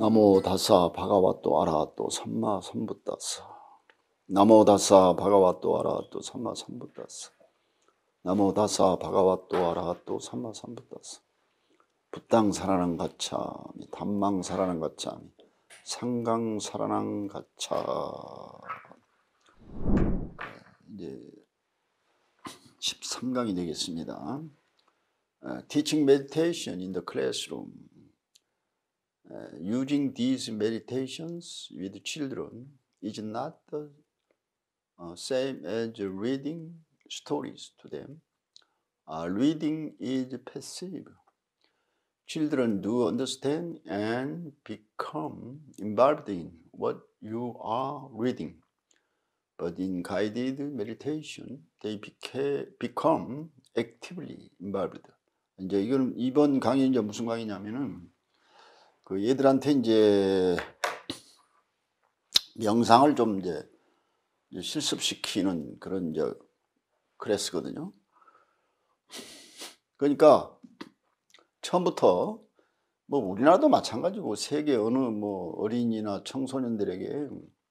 나모 다사 바가와또 아라하또 삼마 삼부다사. 나모 다사 바가와또 아라하또 삼마 삼부다사. 나모 다사 바가와또 아라하또 삼마 삼부다사. 부땅 사라낭 가차미 담망 사라낭 가차미 상강 사라낭 가차. 이제 13강이 되겠습니다. Teaching meditation in the classroom. Using these meditations with children is not the same as reading stories to them. Reading is passive. Children do understand and become involved in what you are reading. But in guided meditation, they become actively involved. 이제 이번 강의 이제 무슨 강의냐면은 그 얘들한테 이제 명상을 좀 이제 실습시키는 그런 이제 클래스거든요. 그러니까 처음부터 뭐 우리나라도 마찬가지고 세계 어느 뭐 어린이나 청소년들에게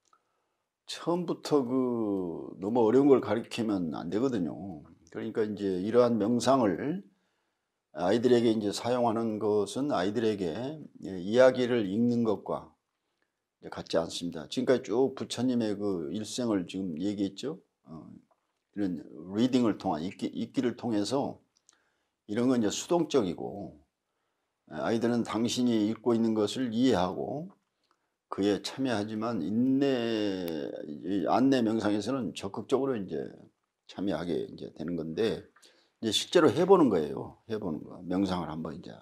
처음부터 그 너무 어려운 걸 가르치면 안 되거든요. 그러니까 이제 이러한 명상을 아이들에게 이제 사용하는 것은 아이들에게 이야기를 읽는 것과 같지 않습니다. 지금까지 쭉 부처님의 그 일생을 지금 얘기했죠. 이런 리딩을 통한 읽기를 통해서 이런 건 이제 수동적이고 아이들은 당신이 읽고 있는 것을 이해하고 그에 참여하지만 안내 명상에서는 적극적으로 이제 참여하게 이제 되는 건데 이제 실제로 해보는 거예요. 해보는 거. 명상을 한번 이제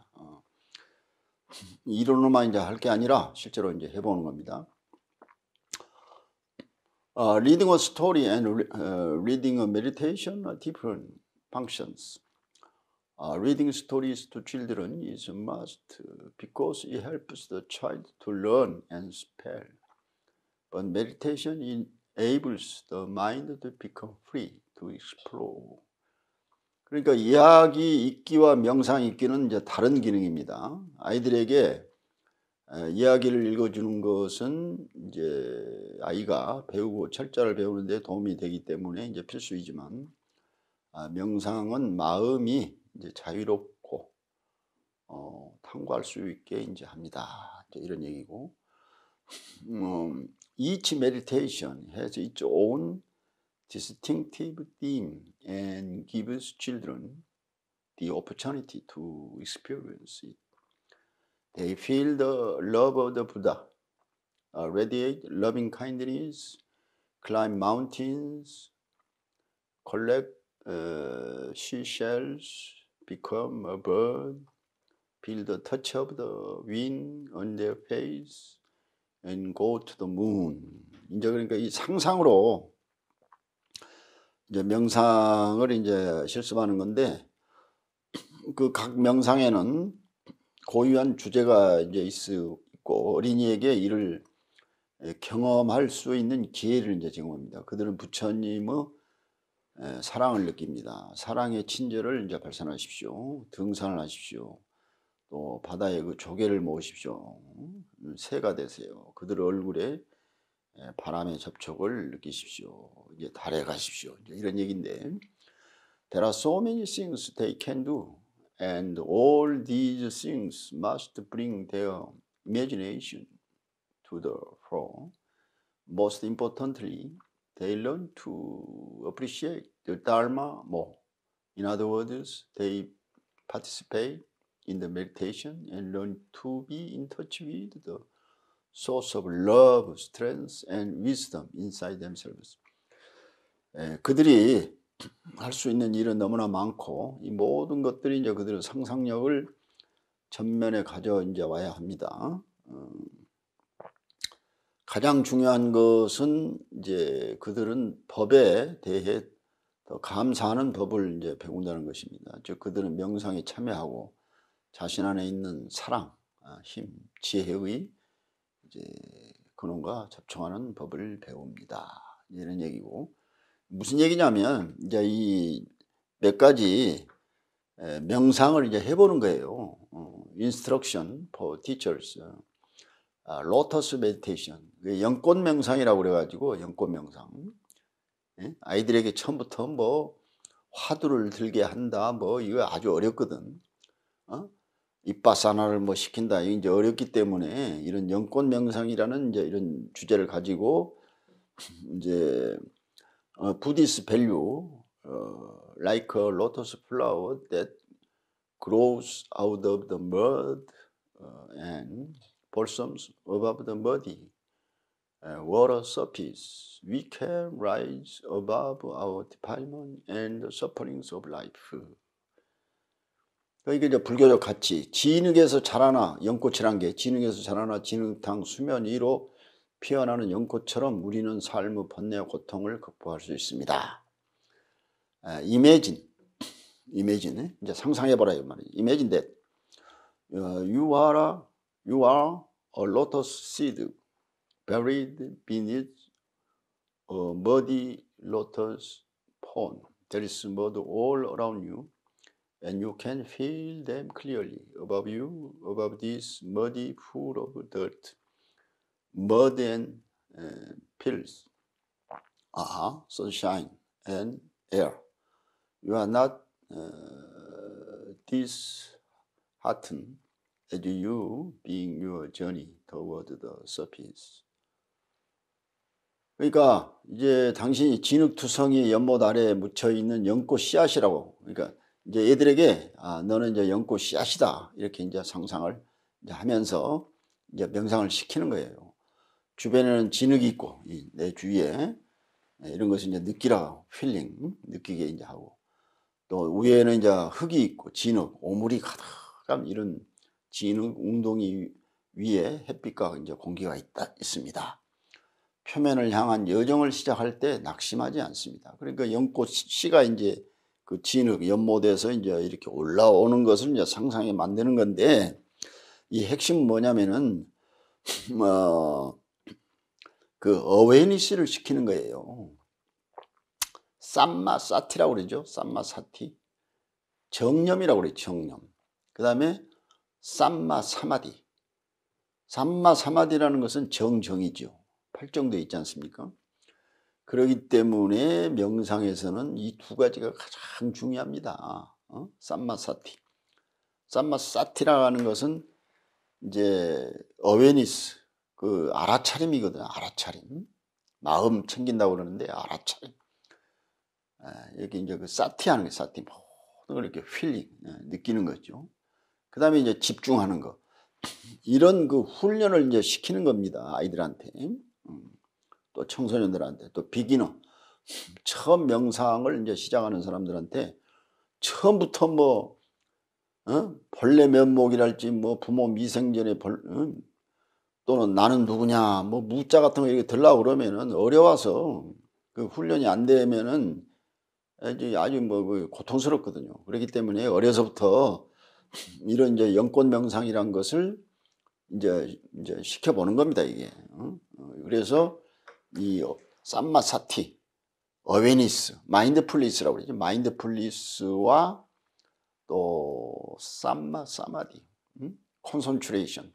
이론으로만 이제 할 게 아니라 실제로 이제 해보는 겁니다. Reading a story and reading a meditation are different functions. Reading stories to children is a must because it helps the child to learn and spell. But meditation enables the mind to become free to explore. 그러니까 이야기 읽기와 명상 읽기는 이제 다른 기능입니다. 아이들에게 이야기를 읽어주는 것은 이제 아이가 배우고 철자를 배우는 데 도움이 되기 때문에 이제 필수이지만 명상은 마음이 이제 자유롭고 탐구할 수 있게 이제 합니다. 이제 이런 얘기고. Each meditation has its own distinctive theme and gives children the opportunity to experience it. They feel the love of the Buddha, radiate loving kindness, climb mountains, collect seashells, become a bird, feel the touch of the wind on their face, and go to the moon. 이제 그러니까 이 상상으로 이제 명상을 이제 실습하는 건데 그 각 명상에는 고유한 주제가 이제 있고 어린이에게 이를 경험할 수 있는 기회를 이제 제공합니다. 그들은 부처님의 사랑을 느낍니다. 사랑의 친절을 이제 발산하십시오. 등산을 하십시오. 또 바다에 그 조개를 모으십시오. 새가 되세요. 그들 얼굴에 바람의 접촉을 느끼십시오. 이제 달에 가십시오. 이제 이런 얘기인데 There are so many things they can do and all these things must bring their imagination to the fore. Most importantly, they learn to appreciate the Dharma more. In other words, they participate in the meditation and learn to be in touch with the source of love, strength, and wisdom inside themselves. 그들이 할 수 있는 일은 너무나 많고 이 모든 것들이 이제 그들의 상상력을 전면에 가져 이제 와야 합니다. 가장 중요한 것은 이제 그들은 법에 대해 더 감사하는 법을 이제 배운다는 것입니다. 즉 그들은 명상에 참여하고 자신 안에 있는 사랑, 힘, 지혜의 이제 근원과 접촉하는 법을 배웁니다. 이런 얘기고 무슨 얘기냐면 이제 이 몇 가지 명상을 이제 해보는 거예요. Instruction for teachers. 로터스 메디테이션, 연꽃 명상이라고 그래가지고 연꽃 명상. 예? 아이들에게 처음부터 뭐 화두를 들게 한다, 뭐 이거 아주 어렵거든. 이빠사나를 뭐 시킨다, 이게 이제 어렵기 때문에 이런 연꽃 명상이라는 이제 이런 주제를 가지고 이제 Buddhist value, like a lotus flower that grows out of the mud and blossoms above the muddy water surface, we can rise above our defilement and the sufferings of life. 이게 이제 불교적 가치, 진흙에서 자라나, 연꽃이란 게 진흙에서 자라나 진흙탕 수면 위로 피어나는 연꽃처럼 우리는 삶의 번뇌와 고통을 극복할 수 있습니다. Imagine, 이제 상상해보라 이 말이에요. Imagine that you are a lotus seed buried beneath a muddy lotus pond. There is mud all around you, and you can feel them clearly above you, above this muddy pool of dirt, mud and pills, sunshine and air. You are not disheartened as you being your journey toward the surface. 그러니까 이제 당신이 진흙투성이 연못 아래에 묻혀 있는 연꽃 씨앗이라고. 그러니까 이제 애들에게 너는 이제 연꽃 씨앗이다, 이렇게 이제 상상을 이제 하면서 이제 명상을 시키는 거예요. 주변에는 진흙이 있고 내 주위에 이런 것을 이제 느끼라, 필링 느끼게 이제 하고, 또 위에는 이제 흙이 있고 진흙, 오물이 가득한 이런 진흙 웅덩이 위에 햇빛과 이제 공기가 있습니다. 표면을 향한 여정을 시작할 때 낙심하지 않습니다. 그러니까 연꽃 씨가 이제 그 진흙 연못에서 이제 이렇게 올라오는 것을 이제 상상해 만드는 건데, 이 핵심은 뭐냐면은 그 어웨이니스를 시키는 거예요. 삼마사티라고 그러죠. 삼마사티. 정념이라고 그래요. 정념. 그 다음에 삼마사마디. 삼마사마디라는 것은 정정이죠. 팔정도에 있지 않습니까? 그렇기 때문에 명상에서는 이 두 가지가 가장 중요합니다. 삼마사티. 삼마사티라는 것은 이제 어웨니스, 그 알아차림이거든요. 알아차림. 마음 챙긴다고 그러는데 알아차림. 여기 이제 그 사티하는 게 사티. 모든 걸 이렇게 필링, 느끼는 거죠. 그 다음에 이제 집중하는 거. 이런 그 훈련을 이제 시키는 겁니다. 아이들한테. 또 청소년들한테, 또 비기너, 처음 명상을 이제 시작하는 사람들한테 처음부터 뭐 벌레 면목이랄지 뭐 부모 미생전에 또는 나는 누구냐 뭐 무자 같은 거 이렇게 들라고 그러면은 어려워서 그 훈련이 안 되면은 아주 뭐 고통스럽거든요. 그렇기 때문에 어려서부터 이런 이제 연꽃 명상이란 것을 이제 시켜보는 겁니다, 이게. 그래서 이 삼마사티, 어웨니스, 마인드풀리스라고 그러죠. 마인드풀리스와 또 사마디, 콘센트레이션,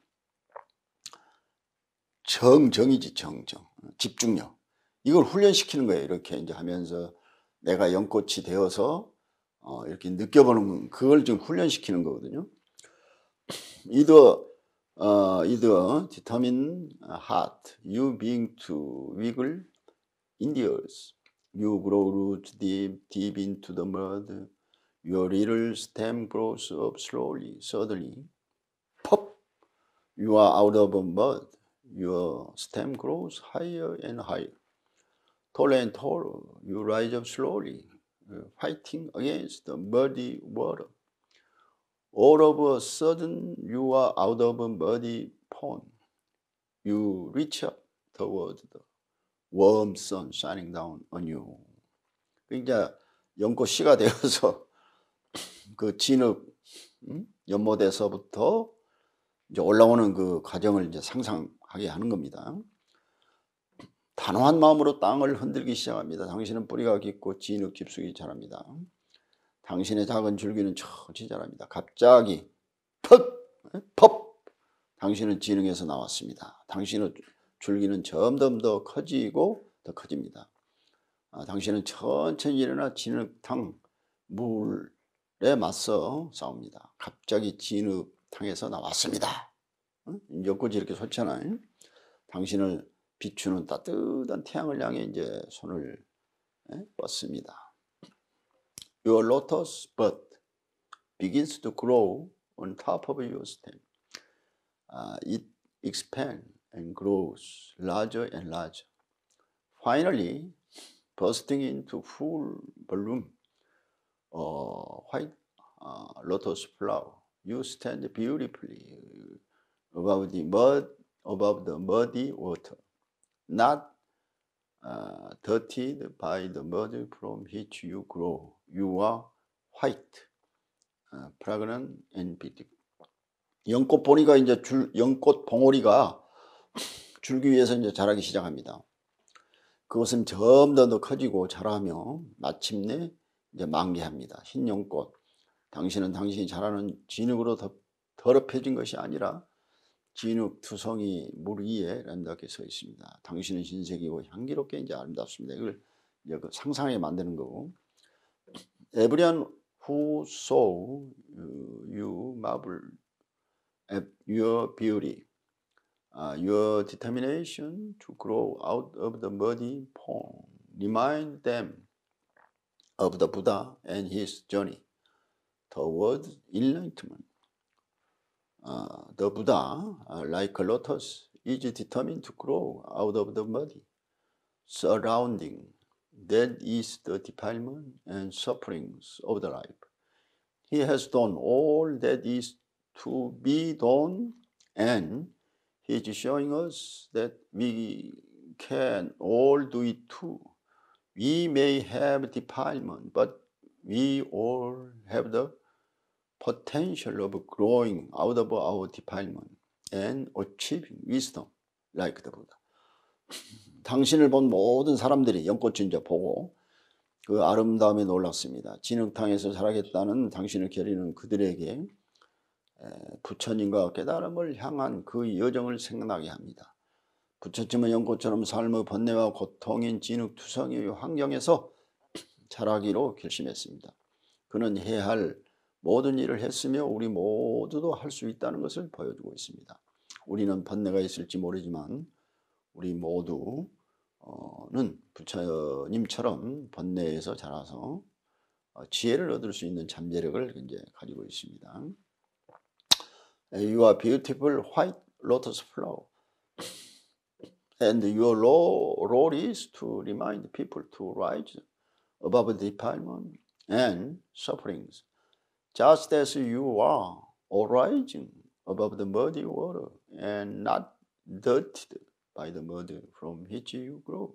정정이지, 정정, 집중력. 이걸 훈련시키는 거예요. 이렇게 이제 하면서 내가 연꽃이 되어서 이렇게 느껴보는, 그걸 좀 훈련시키는 거거든요. either determine heart, you being to wiggle in the earth. You grow roots deep into the mud. Your little stem grows up slowly. Suddenly, pop! You are out of mud. Your stem grows higher and higher. Taller and taller. You rise up slowly, fighting against the muddy water. All of a sudden, you are out of a muddy pond. You reach up toward the warm sun shining down on you. 이제 연꽃 씨가 되어서 그 진흙 연못에서부터 이제 올라오는 그 과정을 이제 상상하게 하는 겁니다. 단호한 마음으로 땅을 흔들기 시작합니다. 당신은 뿌리가 깊고 진흙 깊숙이 자랍니다. 당신의 작은 줄기는 천천히 자랍니다. 갑자기 퍽! 당신은 진흙에서 나왔습니다. 당신의 줄기는 점점 더 커지고 더 커집니다. 당신은 천천히 일어나 진흙탕 물에 맞서 싸웁니다. 갑자기 진흙탕에서 나왔습니다. 엮어지 이렇게 솟잖아요. 당신을 비추는 따뜻한 태양을 향해 이제 손을 뻗습니다. Your lotus bud begins to grow on top of your stem. It expands and grows larger and larger. Finally, bursting into full bloom, white lotus flower. You stand beautifully above the muddy water, not dirtied by the mud from which you grow. You are white, fragrant and beautiful. 연꽃 보니까 이제 연꽃 봉오리가 줄기 위에서 이제 자라기 시작합니다. 그것은 점점 더 커지고 자라며 마침내 이제 만개합니다. 흰 연꽃. 당신은 당신이 자라는 진흙으로 더럽혀진 것이 아니라 진흙 투성이 물 위에 아름답게 서 있습니다. 당신은 흰색이고 향기롭게 이제 아름답습니다. 이걸 이제 그 상상하게 만드는 거고. Everyone who saw you marvel at your beauty, your determination to grow out of the muddy pond. Remind them of the Buddha and his journey toward enlightenment. The Buddha, like a lotus, is determined to grow out of the muddy surrounding. That is the defilement and sufferings of the life. He has done all that is to be done, and he is showing us that we can all do it too. We may have defilement, but we all have the potential of growing out of our defilement and achieving wisdom like the Buddha. 당신을 본 모든 사람들이 연꽃을 이제 보고 그 아름다움에 놀랐습니다. 진흙탕에서 자라겠다는 당신을 기리는 그들에게 부처님과 깨달음을 향한 그 여정을 생각나게 합니다. 부처님은 연꽃처럼 삶의 번뇌와 고통인 진흙투성이의 환경에서 자라기로 결심했습니다. 그는 해야 할 모든 일을 했으며 우리 모두도 할 수 있다는 것을 보여주고 있습니다. 우리는 번뇌가 있을지 모르지만 우리 모두는 부처님처럼 번뇌에서 자라서 지혜를 얻을 수 있는 잠재력을 이제 가지고 있습니다. You are beautiful white lotus flower, and your role is to remind people to rise above defilement and sufferings, just as you are rising above the muddy water and not dirtied by the mud from which you grow.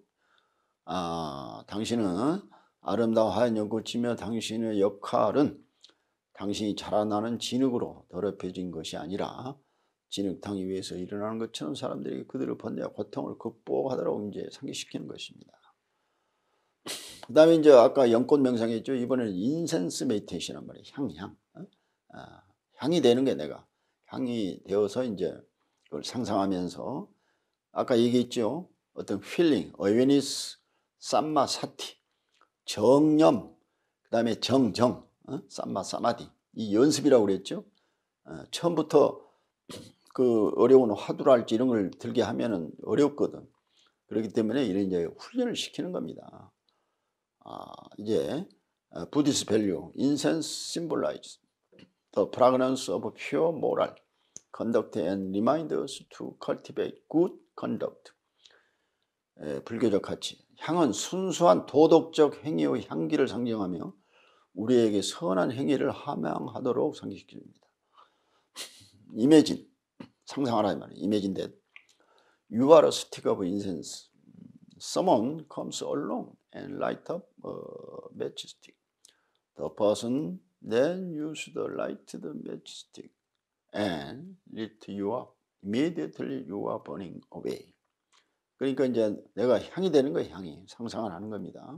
당신은 아름다운 하얀 연꽃이며 당신의 역할은 당신이 자라나는 진흙으로 더럽혀진 것이 아니라 진흙탕 위에서 일어나는 것처럼 사람들에게 그들의 번뇌와 고통을 극복하도록 이제 상기시키는 것입니다. 그 다음에 이제 아까 연꽃 명상했죠. 이번에는 인센스 메디테이션란 말이에요. 향. 향이 되는 게 내가. 향이 되어서 이제 그걸 상상하면서 아까 얘기했죠. 어떤 필링, 어웨니스, 삼마, 사티, 정념, 그 다음에 정, 삼마, 사마디. 이 연습이라고 그랬죠. 처음부터 그 어려운 화두랄지 이런 걸 들게 하면은 어렵거든. 그렇기 때문에 이런 이제 훈련을 시키는 겁니다. 이제 Buddhist value, incense symbolizes the fragrance of pure moral conduct and remind us to cultivate good conduct. 불교적 가치. 향은 순수한 도덕적 행위의 향기를 상징하며 우리에게 선한 행위를 함양하도록 상기시킵니다. Imagine, 상상하라 이 말이에요. Imagine that you are a stick of incense. Someone comes along and light up a matchstick. The person then uses the lighted matchstick and lit you up. Immediately you are burning away. 그러니까 이제 내가 향이 되는 거예요. 향이. 상상을 하는 겁니다.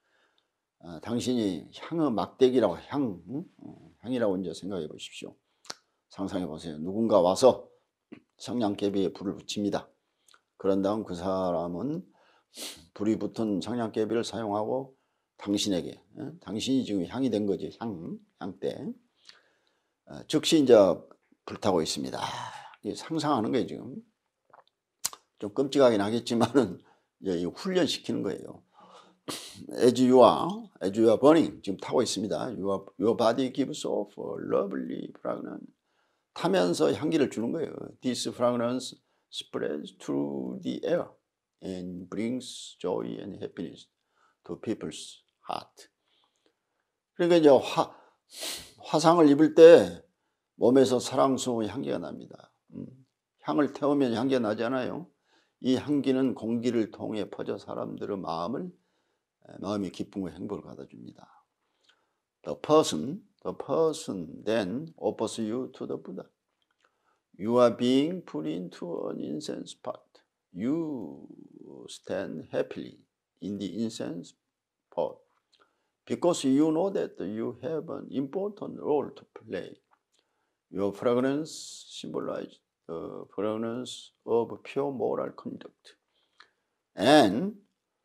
당신이 향의 막대기라고 향이라고 이제 생각해 보십시오. 상상해 보세요. 누군가 와서 성냥개비에 불을 붙입니다. 그런 다음 그 사람은 불이 붙은 성냥개비를 사용하고 당신에게, 당신이 지금 향이 된 거지. 향대. 즉시 이제 불타고 있습니다. 상상하는 거예요. 지금 좀 끔찍하긴 하겠지만은 이제 훈련시키는 거예요. As you are burning, 지금 타고 있습니다. Your body gives off a lovely fragrance. 타면서 향기를 주는 거예요. This fragrance spreads through the air and brings joy and happiness to people's heart. 그러니까 이제 화상을 입을 때 몸에서 사랑스러운 향기가 납니다. 향을 태우면 향기가 나잖아요. 이 향기는 공기를 통해 퍼져 사람들의 마음이 기쁨과 행복을 가져줍니다. The person then offers you to the Buddha. You are being put into an incense pot. You stand happily in the incense pot because you know that you have an important role to play. Your fragrance symbolizes the fragrance of pure moral conduct. And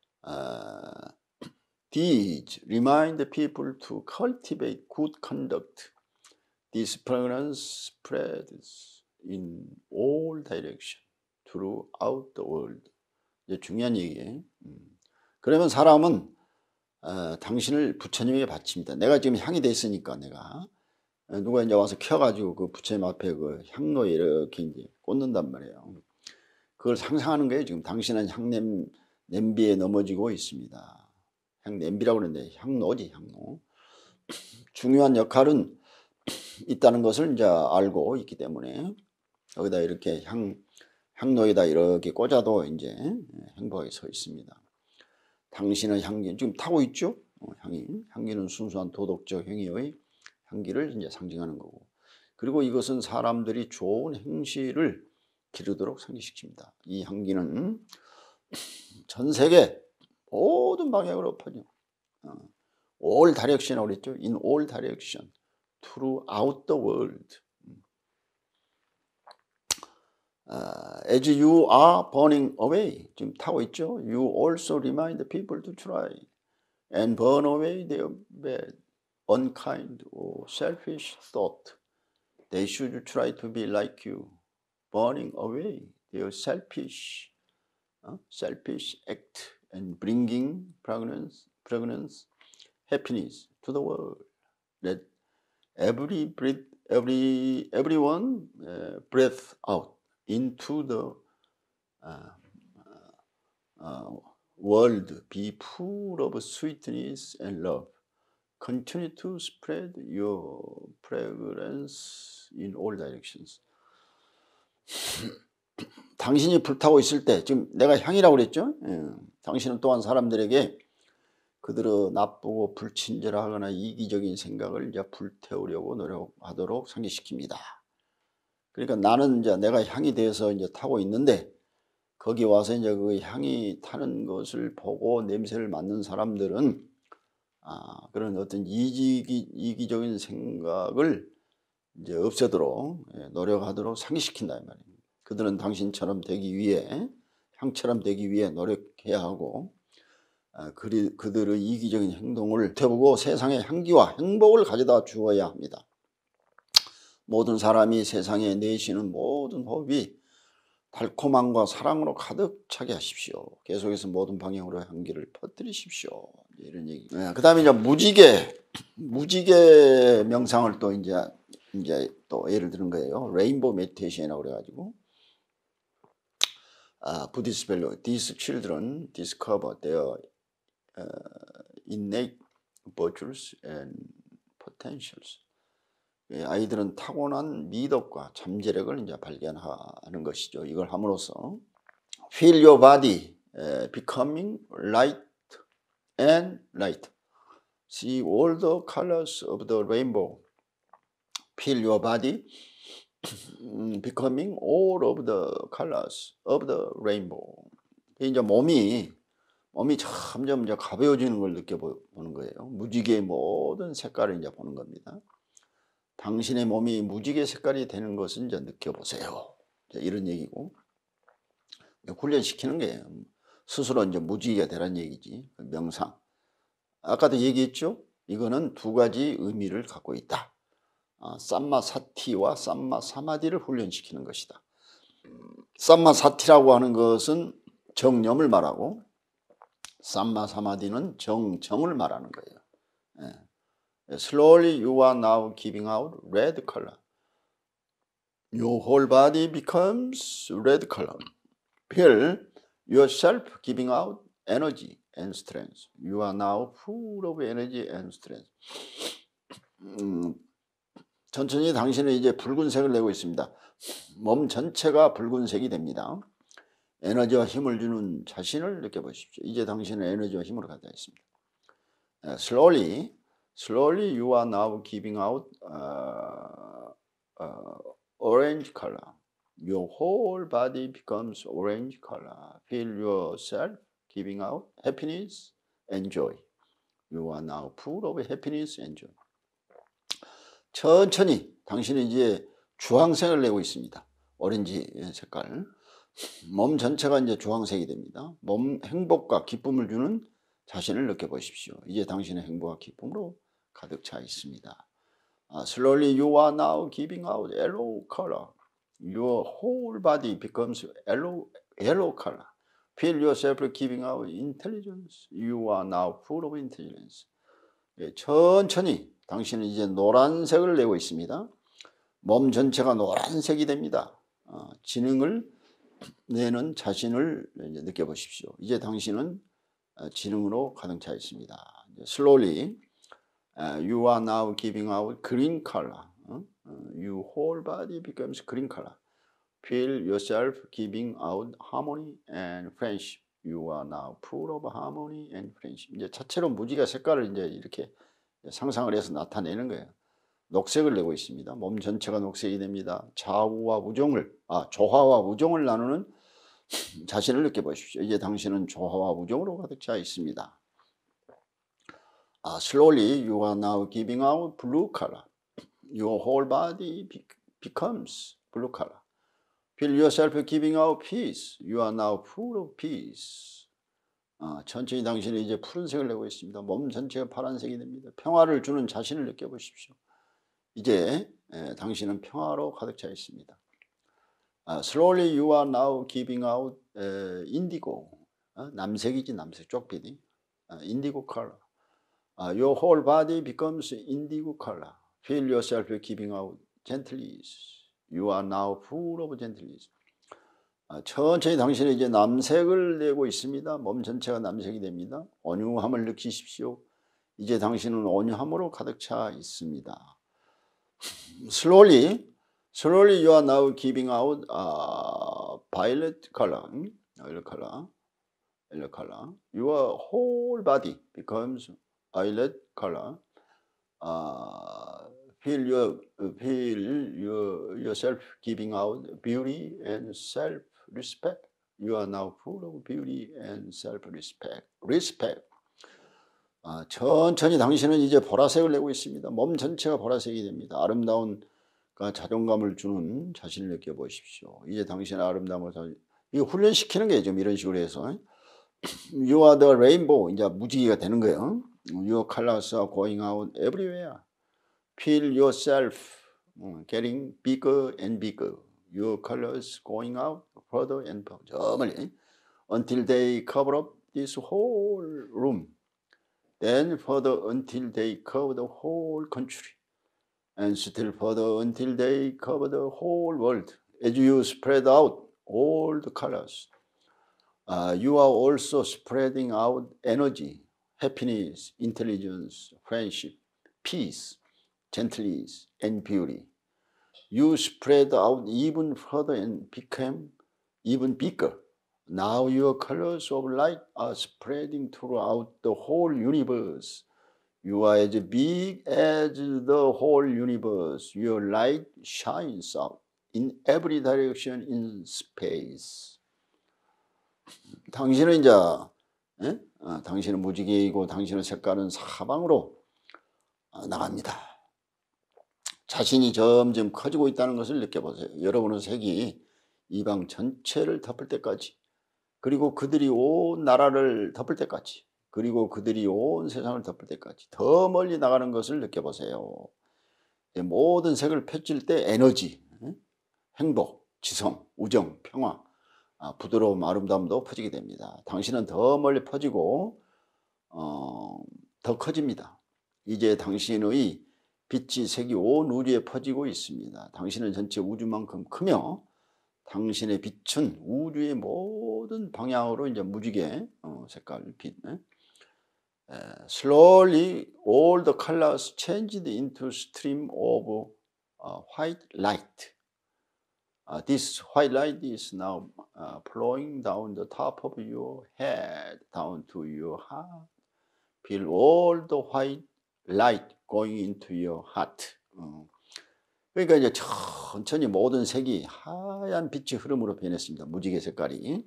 these remind the people to cultivate good conduct. This fragrance spreads in all directions throughout the world. 이제 중요한 얘기예요. 그러면 사람은 당신을 부처님에게 바칩니다. 내가 지금 향이 됐으니까 내가 누가 이제 와서 켜가지고 그 부처님 앞에 그 향로에 이렇게 이제 꽂는단 말이에요. 그걸 상상하는 거예요. 지금 당신은 냄비에 넘어지고 있습니다. 향냄비라고 그러는데 향로지, 향로. 중요한 역할은 있다는 것을 이제 알고 있기 때문에 여기다 이렇게 향로에다 이렇게 꽂아도 이제 행복하게 서 있습니다. 당신은 향기 지금 타고 있죠? 향기는 순수한 도덕적 행위의 향기를 이제 상징하는 거고, 그리고 이것은 사람들이 좋은 행실을 기르도록 상기시킵니다. 이 향기는 전 세계 모든 방향으로 퍼져. all direction이라고 그랬죠. In all direction, throughout the world. As you are burning away, 지금 타고 있죠. You also remind the people to try and burn away their bad, unkind or selfish thought. They should try to be like you, burning away their selfish act and bringing fragrance, happiness to the world. Let everyone breathe out into the world, be full of sweetness and love. Continue to spread your fragrance in all directions. 당신이 불타고 있을 때, 지금 내가 향이라고 그랬죠? 당신은 또한 사람들에게 그들의 나쁘고 불친절하거나 이기적인 생각을 이제 불태우려고 노력하도록 상기시킵니다. 그러니까 나는 이제 내가 향이 돼서 이제 타고 있는데, 거기 와서 이제 그 향이 타는 것을 보고 냄새를 맡는 사람들은 그런 어떤 이기적인 생각을 이제 없애도록 노력하도록 상기시킨다 이 말입니다. 그들은 당신처럼 되기 위해, 향처럼 되기 위해 노력해야 하고, 그들의 이기적인 행동을 태우고 세상에 향기와 행복을 가져다 주어야 합니다. 모든 사람이 세상에 내쉬는 모든 호흡이 달콤함과 사랑으로 가득 차게 하십시오. 계속해서 모든 방향으로 향기를 퍼뜨리십시오. 이런 얘기. 그 다음에 이제 무지개 명상을 또 이제 또 예를 드는 거예요. 레인보우 메디테이션이라고 그래가지고, Buddhist value. These children discover their innate virtues and potentials. 아이들은 타고난 미덕과 잠재력을 이제 발견하는 것이죠. 이걸 함으로써 feel your body becoming light and light. See all the colors of the rainbow. Feel your body becoming all of the colors of the rainbow. 이제 몸이 점점 이제 가벼워지는 걸 느껴보는 거예요. 무지개의 모든 색깔을 이제 보는 겁니다. 당신의 몸이 무지개 색깔이 되는 것을 이제 느껴보세요. 이런 얘기고, 훈련시키는 거예요. 스스로 이제 무지개가 되란 얘기지. 명상. 아까도 얘기했죠? 이거는 두 가지 의미를 갖고 있다. 삼마사티와 삼마사마디를 훈련시키는 것이다. 삼마사티라고 하는 것은 정념을 말하고, 삼마사마디는 정을 말하는 거예요. Slowly you are now giving out red color. Your whole body becomes red color. Feel yourself giving out energy and strength. You are now full of energy and strength. 천천히 당신은 이제 붉은색을 내고 있습니다. 몸 전체가 붉은색이 됩니다. 에너지와 힘을 주는 자신을 느껴보십시오. 이제 당신은 에너지와 힘으로 가득 있습니다. Slowly you are now giving out orange color. Your whole body becomes orange color. Feel yourself giving out happiness and joy. You are now full of happiness and joy. 천천히 당신은 이제 주황색을 내고 있습니다. 오렌지 색깔. 몸 전체가 이제 주황색이 됩니다. 몸 행복과 기쁨을 주는 자신을 느껴보십시오. 이제 당신의 행복과 기쁨으로 가득 차 있습니다. Slowly you are now giving out yellow color. Your whole body becomes yellow color. Feel yourself giving out intelligence. You are now full of intelligence. 천천히 당신은 이제 노란색을 내고 있습니다. 몸 전체가 노란색이 됩니다. 지능을 내는 자신을 이제 느껴보십시오. 이제 당신은 지능으로 가득 차 있습니다. Slowly you are now giving out green color. Your whole body becomes green color. Feel yourself giving out harmony and friendship. You are now full of harmony and friendship. 이제 차체로 무지개 색깔을 이제 이렇게 상상을 해서 나타내는 거예요. 녹색을 내고 있습니다. 몸 전체가 녹색이 됩니다. 조화와 우정을 나누는 자신을 느껴보십시오. 이제 당신은 조화와 우정으로 가득 차 있습니다. Slowly you are now giving out blue color. Your whole body becomes blue color. Feel yourself giving out peace. You are now full of peace. 천천히 당신은 이제 푸른색을 내고 있습니다. 몸 전체가 파란색이 됩니다. 평화를 주는 자신을 느껴보십시오. 이제 당신은 평화로 가득 차 있습니다. Slowly you are now giving out indigo. 남색이지 남색 쪽빛이. indigo color. Your whole body becomes indigo color. Feel yourself giving out gentleness. You are now full of gentleness. 천천히 당신은 이제 남색을 내고 있습니다. 몸 전체가 남색이 됩니다. 온유함을 느끼십시오. 이제 당신은 온유함으로 가득 차 있습니다. Slowly you are now giving out violet color. Your whole body becomes violet color. Feel yourself giving out beauty and self-respect. You are now full of beauty and self-respect. 천천히 당신은 이제 보라색을 내고 있습니다. 몸 전체가 보라색이 됩니다. 아름다운 자존감을 주는 자신을 느껴보십시오. 이제 당신의 아름다움을 이거 훈련시키는 게 좀 이런 식으로 해서 You are the rainbow. 이제 무지개가 되는 거예요. Your colors are going out everywhere. Feel yourself getting bigger and bigger. Your colors going out further and further. 저 멀리. Until they cover up this whole room. Then further until they cover the whole country. And still further until they cover the whole world. As you spread out all the colors, you are also spreading out energy, happiness, intelligence, friendship, peace, gentleness, and beauty. You spread out even further and became even bigger. Now your colors of light are spreading throughout the whole universe. You are as big as the whole universe. Your light shines out in every direction in space. 당신은 이제 당신은 무지개이고 당신의 색깔은 사방으로 나갑니다. 자신이 점점 커지고 있다는 것을 느껴보세요. 여러분의 색이 이방 전체를 덮을 때까지, 그리고 그들이 온 나라를 덮을 때까지, 그리고 그들이 온 세상을 덮을 때까지 더 멀리 나가는 것을 느껴보세요. 모든 색을 펼칠 때 에너지, 행복, 지성, 우정, 평화, 부드러움, 아름다움도 퍼지게 됩니다. 당신은 더 멀리 퍼지고 더 커집니다. 이제 당신의 빛이 색이 온 우주에 퍼지고 있습니다. 당신은 전체 우주만큼 크며 당신의 빛은 우주의 모든 방향으로 이제 무지개 색깔 빛. Slowly all the colors changed into stream of white light. This white light is now flowing down the top of your head, down to your heart. Feel all the white light going into your heart. 그러니까 이제 천천히 모든 색이 하얀 빛의 흐름으로 변했습니다. 무지개 색깔이.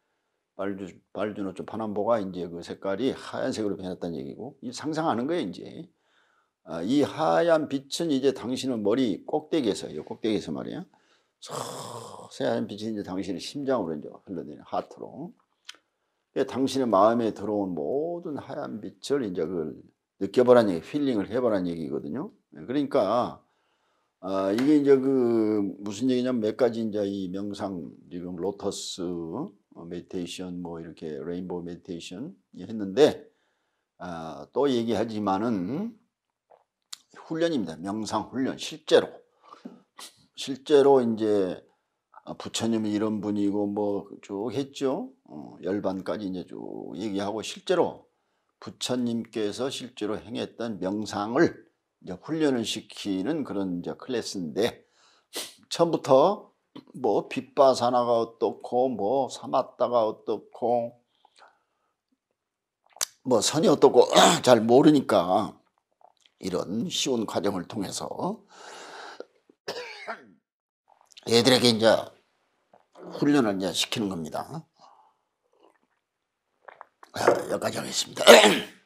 발주노초 파남보가 이제 그 색깔이 하얀색으로 변했다는 얘기고, 이 상상하는 거예요, 이제. 이 하얀 빛은 이제 당신의 머리 꼭대기에서, 이 꼭대기에서 말이야. 새하얀 빛이 이제 당신의 심장으로 이제 흘러내리는 하트로. 당신의 마음에 들어온 모든 하얀 빛을 이제 그걸 느껴보라는 얘기, 힐링을 해보라는 얘기거든요. 그러니까, 이게 이제 그 무슨 얘기냐면 몇 가지 이제 이 명상, 지금 로터스 메디테이션, 뭐 이렇게 레인보우 메디테이션 했는데, 또 얘기하지만은 훈련입니다. 명상 훈련, 실제로 이제 부처님이 이런 분이고 뭐 쭉 했죠. 열반까지 이제 쭉 얘기하고, 실제로 부처님께서 실제로 행했던 명상을 이제 훈련을 시키는 그런 이제 클래스인데, 처음부터 뭐 빗바사나가 어떻고 뭐 사마타가 어떻고 뭐 선이 어떻고 잘 모르니까 이런 쉬운 과정을 통해서 애들에게 이제 훈련을 이제 시키는 겁니다. 여기까지 하겠습니다.